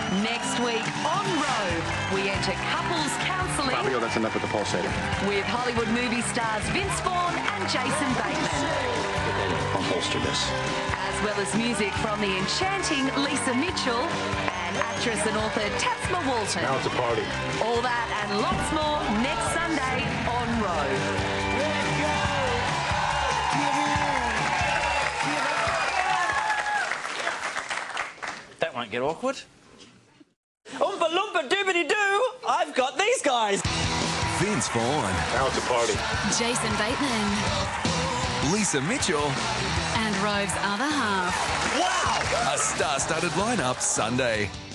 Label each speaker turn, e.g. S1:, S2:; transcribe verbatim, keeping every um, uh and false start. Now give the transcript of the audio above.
S1: Next week on ROVE, we enter couples counselling.
S2: Fabio, that's enough with the pulsator. With
S1: Hollywood movie stars Vince Vaughn and Jason Bateman.
S2: Unholster this.
S1: As well as music from the enchanting Lisa Mitchell and actress and author Tasma Walton.
S2: Now it's a party.
S1: All that and lots more next Sunday on ROVE.
S3: That won't get awkward. Oompa loompa doobity doo! I've got these guys!
S4: Vince Vaughn.
S2: Now it's a party.
S5: Jason Bateman.
S4: Lisa Mitchell.
S5: And ROVE's other half.
S4: Wow! A star-studded lineup Sunday.